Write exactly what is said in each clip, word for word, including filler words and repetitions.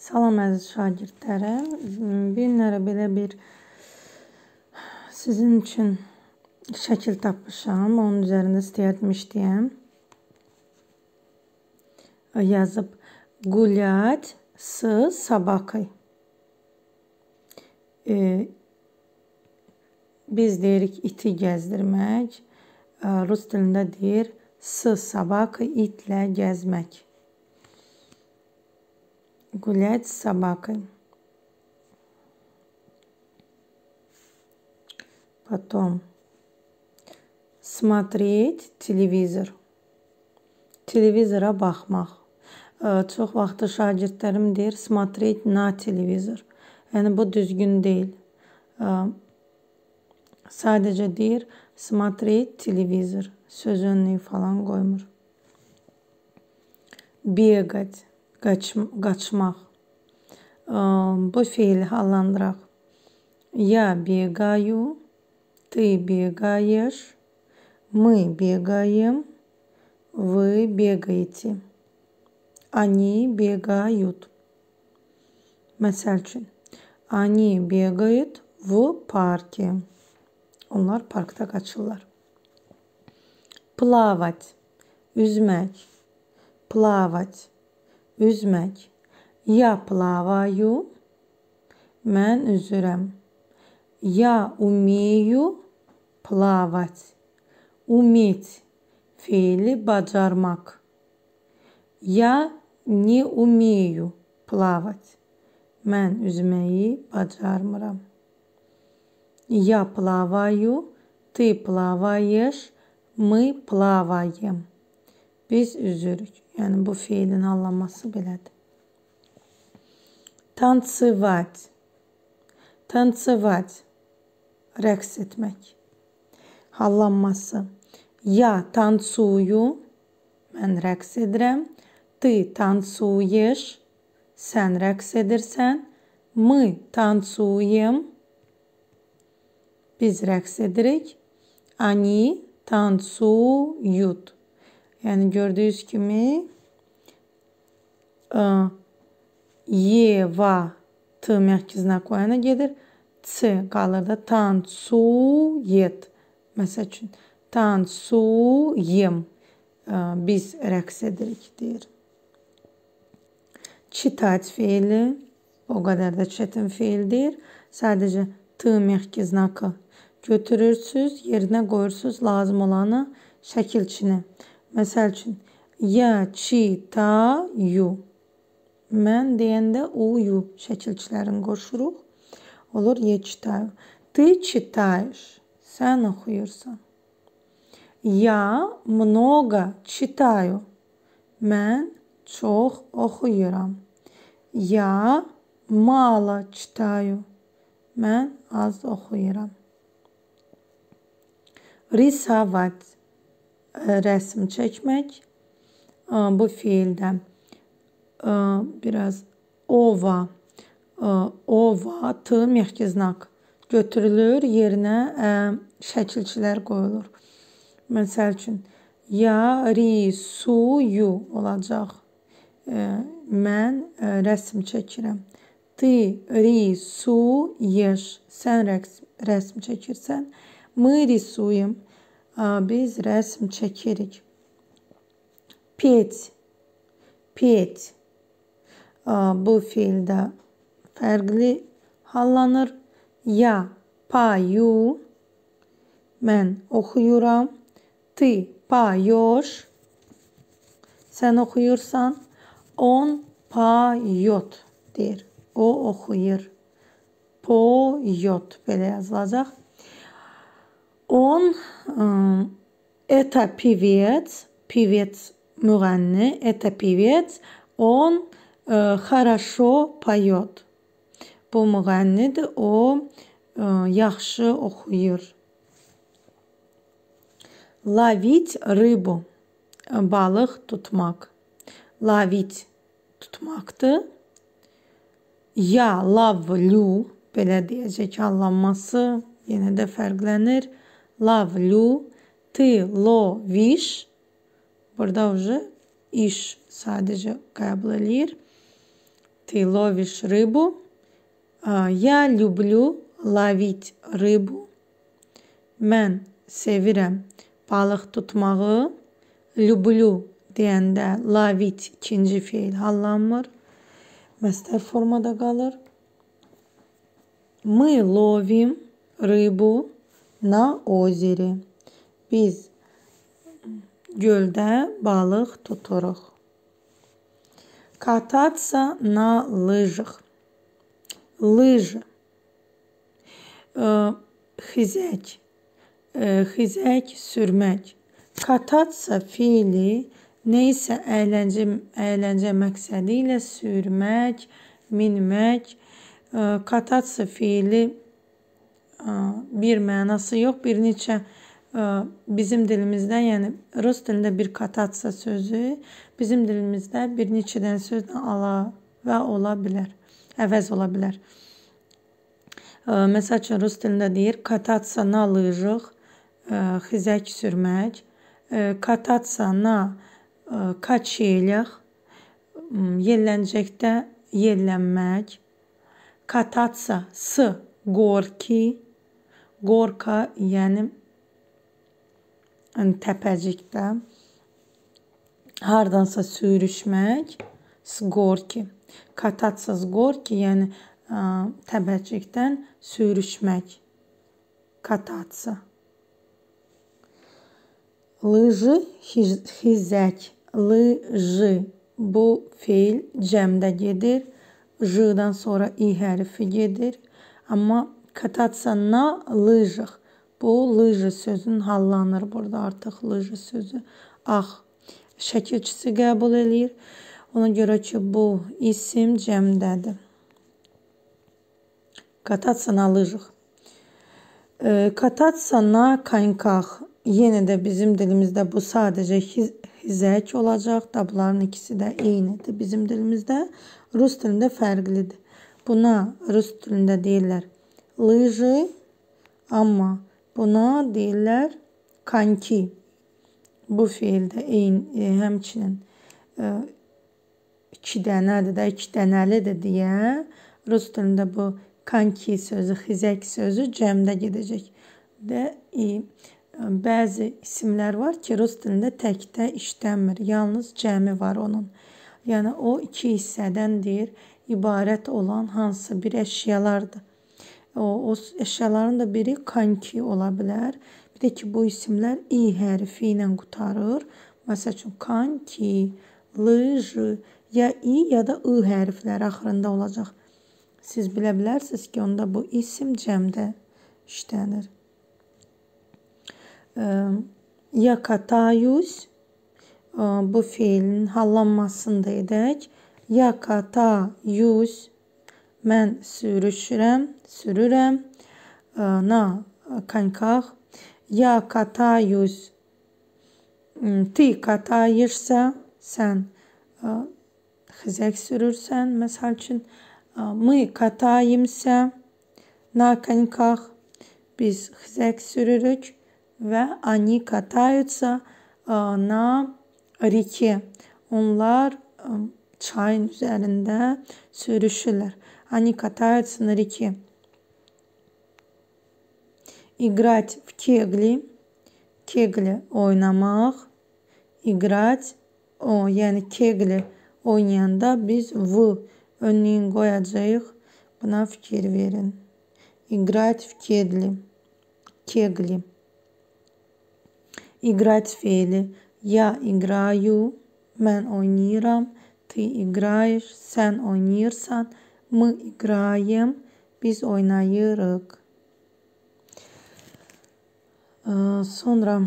Salam əziz şagirdlərim. Bu günlərə belə bir sizin üçün şəkil tapmışam. Onun üzərində istəyərdim işləyəm. Yazıb gulять с собакой. Ee, biz deyirik iti gəzdirmək. Rus dilində deyir с собакой, itlə gəzmək. Гулять с собакой. Потом смотреть televizor. Televizora baxmaq. Çox vaxtı şagirdlərim deyir смотреть на televizor. Yəni bu düzgün deyil. Sadəcə deyir смотреть televizor. Söz önlüyü falan qoymur. Bегать. Qaçmaq. Bu fiili hallandıraq. Я бегаю, ты бегаешь, мы бегаем, вы бегаете. Они бегают. Məsəl üçün, они бегают в парке. Onlar parkda qaçırlar. Плавать. Üzmək. Плавать. Üzmək. Я плаваю. Mən üzürəm. Я умею плавать. Уметь. Fiili bacarmaq. Я не умею плавать. Mən üzməyi bacarmıram. Я плаваю. Ты плаваешь. Мы плаваем. Biz üzürük. Yəni bu fiilin hallanması belədir. Танцевать. Танцевать. Rəqs etmək. Hallanması. Я танцую. Mən rəqs edirəm. Ты танцуешь. Sən rəqs edirsən. Мы танцуем. Biz rəqs edirik. Они танцуют. Yəni gördüyünüz kimi Eva T mərkəzinə qoyana gedir. C qalır da tansuyet. Məsəl üçün tansuyem. Biz rəqs edirik deyir. Çitать fiili o qədər də çətin fiil deyir. Sadəcə T mərkəzinə götürürsünüz, yerinə qoyursunuz lazım olanı şəkilçini. Məsəl üçün, я читаю. Mən deyəndə uyu şəkilçilərini qoşuruq. Olur, я читаю. Ты читаешь. Sən oxuyursan. Я много читаю. Mən çox oxuyuram. Я мало читаю. Mən az oxuyuram. Рисовать. Rəsm çəkmək. Bu fiildə biraz ova, ova, t mərkəzinə götürülür, yerinə şəkilçilər qoyulur. Məsəl üçün, я рисую olacaq. Mən rəsm çəkirəm. Ты рисуешь. Sən rəsm çəkirsən. Мы рисуем. Biz rəsm çəkirik. Pet. Pet. Bu fiildə fərqli hallanır. Я пою. Mən oxuyuram. Ты поешь. Sən oxuyursan. Он поет deyir. O oxuyur. Поет. Belə yazılacaq. Он это певец. Певец müğənni. Это певец. Он хорошо поет. Bu müğənnidir. O yaxşı oxuyur. Ловить рыбу. Balıq tutmaq. Ловить tutmaqdır. Я ловлю. Belə deyəcək hallanması. Yenə də fərqlənir. Ловлю. Ты ловишь. Burada уже iş sadəcə qəbul eləyir. Ты ловишь rыбу. Я люблю ловить rыбу. Mən sevirəm balıq tutmağı. Люблю deyəndə lavit ikinci feil hallanmır. Məstər formada qalır. Мы ловим rыбу на озере. Biz göldə balıq tuturuq. Кататься на лыжах. Лыжи. Xizək. Xizək sürmək. Кататься fiili neysə əyləncə, əyləncə məqsədi ilə sürmək, minmək. Кататься fiili bir mənası yox, bir neçə bizim dilimizdə, yəni rus dilində bir кататься sözü bizim dilimizdə bir neçədən sözlə ala və ola bilər, əvəz ola bilər. Məsəl üçün rus dilində deyir кататься на лыжах, xizək sürmək. Кататься на качелях, yelləncəkdə yellənmək. Кататься с горки, горка yəni təpəcikdə hardansa sürüşmək, с горки. Кататься с горки yəni təpəcikdən sürüşmək. Кататься. Lıjı, xizək. Lıjı. Bu feil cəmdə gedir. J-dan sonra i hərfi gedir. Amma кататься на лыжах. Bu lыжи sözünün hallanır burada artıq lыжи sözü. Ağ şəkilçisi qəbul edir. Ona görə ki bu isim cəmdədir. Кататься на лыжах. Кататься на коньках. Yenə də bizim dilimizdə bu sadəcə xizək olacaq. Da bunların ikisi də eynidir bizim dilimizdə. Rus dilində fərqlidir. Buna rus dilində deyirlər lыжи, amma buna deyirlər konki. Bu feildə eyni, həmçinin iki dənədir də, iki dənəlidir deyə rus dilində bu konki sözü, xizək sözü cəmdə gedəcək. Və bəzi isimlər var ki, rus dilində təkdə işlənmir. Yalnız cəmi var onun. Yəni o iki hissədəndir ibarət olan hansı bir əşyalardır. O, o əşyaların da biri konki ola bilər. Bir də ki, bu isimlər i hərfi ilə qutarır. Məsəl üçün konki, lıjı, ya i ya da ı hərfləri axırında olacaq. Siz bilə bilərsiniz ki, onda bu isim cəmdə işlənir. Ya katayuz, bu feilin hallanmasını da edək. Ya katayuz, mən sürüşürəm, sürürəm. Na konkах. Ya katayuz, ты катаешься, sən xizək sürürsən. Məsəl üçün, мы катаемся на коньках, biz xizək sürürük. Və они катаются на реке. Onlar çayın üzərində sürüşürlər. Они катаются на реке. Играть в кегли. Kegli oynamaq. İgrać, o, yəni kegli oynayanda biz v önlüyün qoyacağıq. Buna fikir verin. İgrać в kegli. Kegli. İgrać feili. Ya igrаю, mən oynayıram. Ты играешь, sən oynayırsan. Мы играем, biz oynayırıq. Sonra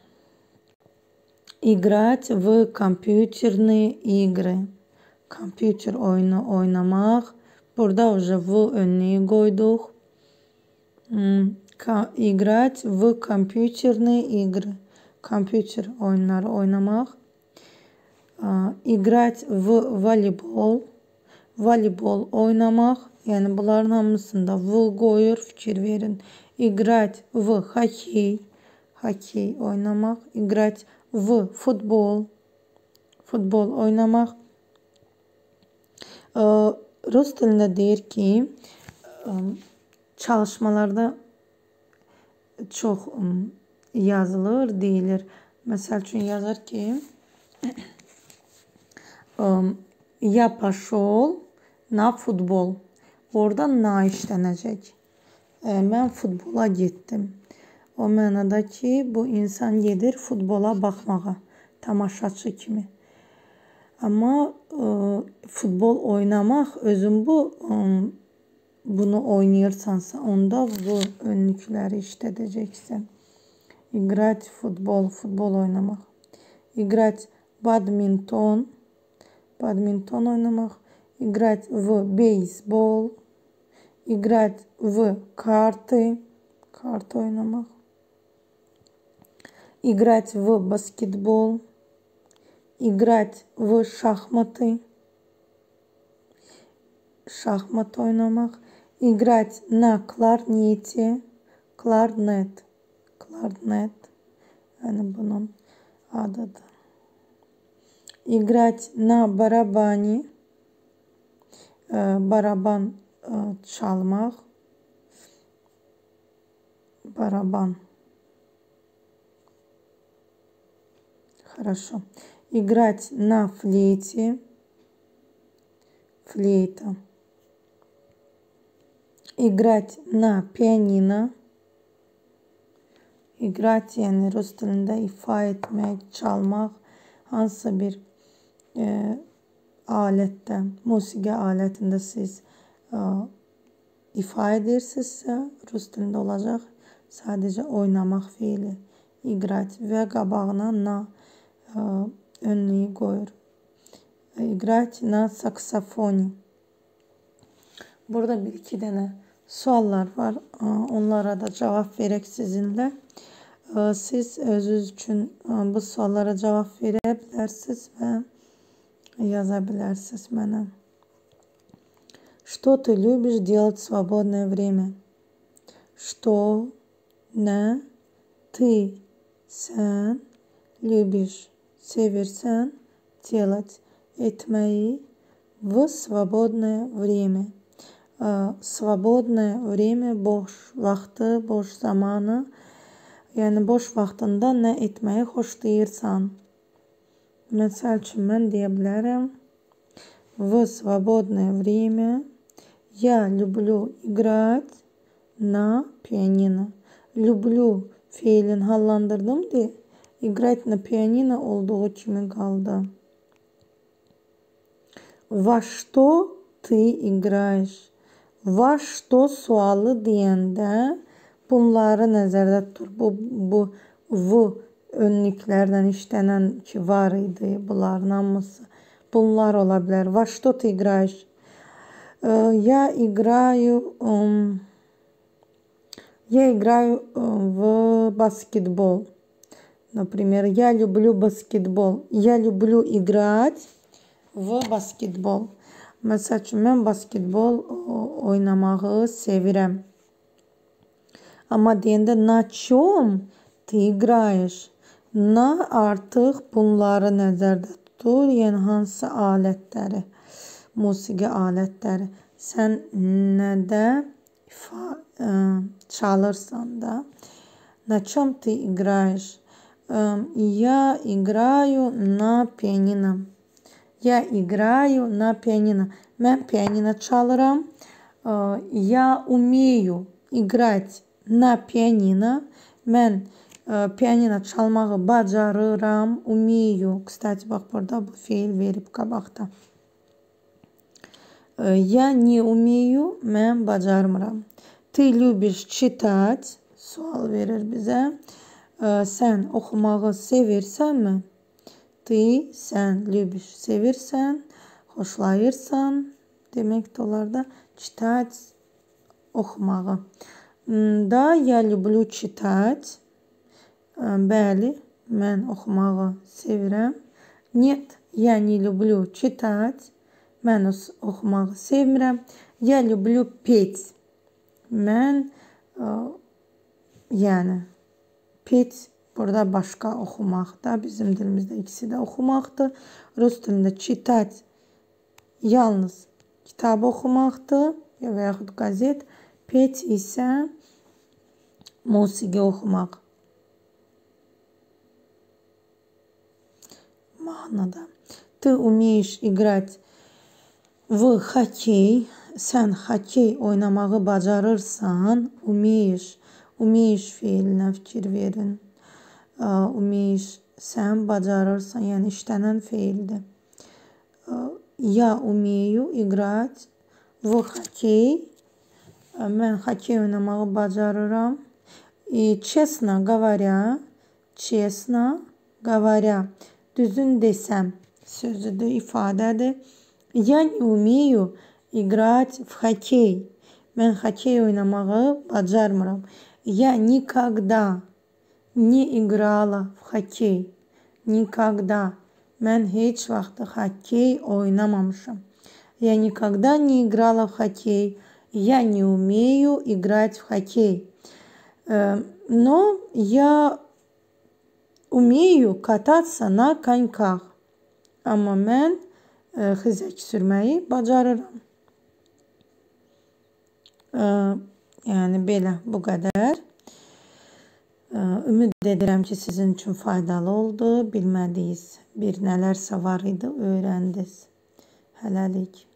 играть в компьютерные игры. Kompüter oyunu oynamaq. Burada уже v önlüyü qoyduq. İgrać в компьютерные игры. Kompüter oyunları oynamaq. İgrać в voleybol. Voleybol oynamaq. Yəni bunların hamısında v qoyur, fikir verin. İgrać в хоккей. Hokey oynamaq. İgrać в futbol. Futbol oynamaq. Rus dilində deyir ki, çalışmalarda çox yazılır, deyilir. Məsəl üçün yazır ki, ya пошел на futbol. Orada na işlənəcək. Mən futbola getdim. O mənada ki, bu insan gedir futbola baxmağa, tamaşaçı kimi. Amma futbol oynamaq, özün bu bunu oynayırsansa, onda bu önlükləri işlədəcəksən. Играть futbol, futbol oynamaq. Играть badminton, badminton oynamaq. Играть в beyzbol. Играть в karты, kart oynamaq. Играть в basketbol. Играть в şahmatı. Şahmat oynamaq. Играть на klarneti. Klarnet. Klarnet. Yəni bunun adıdır. Играть на барабане. Baraban çalmaq. Baraban. Хорошо. Играть на флейте. Флейта. Играть на pianino. İqrat, yəni rus dilində ifa etmək, çalmaq, hansısa bir e, alətdə, musiqi alətində siz e, ifa edirsinizsə, rus dilində olacaq sadəcə oynamaq fiili. İqrat və qabağına na e, önlüyü qoyur. İqrat na saksafoni. Burada bir iki dənə suallar var. Onlara da cavab verək sizinlə. Siz özünüz üçün bu suallara cavab verə bilərsiniz və yaza bilərsiniz mənə. Что ты любишь делать в свободное время? Что, nə, ты, sən, любишь, sevirsən, делать, etməyi, в свободное время. Свободное время, boş vaxtı, boş zamanı. Yəni, boş vaxtında nə etməyi xoşlayırsan. Məsəl üçün, mən deyə bilərəm. В свободное время я люблю играть на pianino. Люблю fiilin hallandırdım deyə играть на pianino olduğu kimi qaldı. Во что ты играешь? Во что sualı deyəndə bunları nəzərdə tutur. Bu, bu, bu önlüklərdən işlənən ki, var idi. Bunların hamısı. Bunlar ola bilər. Во что ты играешь? Я играю, я играю в баскетбол. Например, я люблю баскетбол. Я люблю играть в баскетbol. Məsəl üçün, mən basketbol oynamağı sevirəm. Amma deyəndə na чем ты играешь? Na artıq bunları nəzərdə tutur. Yəni, hansı alətləri, musiqi alətləri. Sən nədə ifa, ə, çalırsan da. На чем ты играешь? Я играю на pianino. Я играю на pianino. Mən pianino çalıram. Я умею играть на pianino. Mən pianino çalmağı bacarıram. Умею. Kстати, bax, burada bu fiil verib qabaqda. Я не умею. Mən bacarmıram. Ты любишь читать. Sual verir bizə. Sən oxumağı sevirsənmi? Ты, sən, любишь, sevirsən, xoşlayırsan, demək də olar da читать, oxumağı. Da, я люблю читать. Bəli, mən oxumağı sevirəm. Нет, я не люблю читать. Mən oxumağı sevmirəm. Я люблю петь. Mən, yəni, pet burada başqa oxumaqda, bizim dilimizdə ikisi də oxumaqdır. Rus dilində çitать yalnız kitab oxumaqdır və yaxud qəzet. Pet isə musiqi oxumaq. Mahnıda. Ты умеешь играть в хоккей. Sən hokey oynamağı bacarırsan. Умеешь. Умеешь feilinə fikir verin. Умеешь sən bacarırsan, yəni işlənən feildir. Я умею играть в хоккей. Mən hokey oynamağı bacarıram. Честно говоря, честно говоря, düzün desəm sözüdür, ifadədir. Я не умею играть в хоккей. Mən hokey oynamağı bacarmıram. Я никогда не играла в хоккей. Никогда. Mən heç vaxt hokey oynamamışam. Я никогда не играла в хоккей. Я не умею играть в хоккей. Но я умею кататься на коньках. Amma mən xizək sürməyi bacarıram. Yəni belə, bu qədər. Ümid edirəm ki, sizin üçün faydalı oldu. Bilmədiyiniz bir nələrsə var idi, öyrəndiniz. Hələlik.